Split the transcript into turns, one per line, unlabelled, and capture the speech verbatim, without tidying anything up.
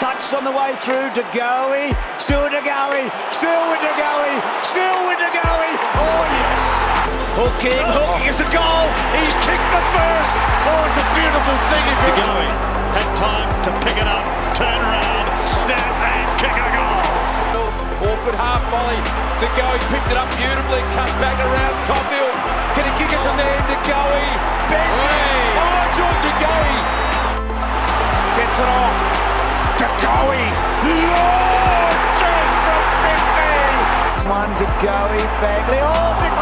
touched on the way through. De Goey, still De Goey, still with De Goey, still with De Goey. Oh yes! Hooking, hooking, it's a goal. He's kicked the first. Oh, it's a beautiful thing. If
De Goey had time to pick it up, turn around, snap and kick a goal.
Awkward half volley. De Goey picked it up beautifully, cut back around Caulfield. Can he kick it from there? De Goey, bang! Oh, Jordan De Goey
gets it off. De Goey, Lord, just from fifty. One De Goey, Bagley. Oh, De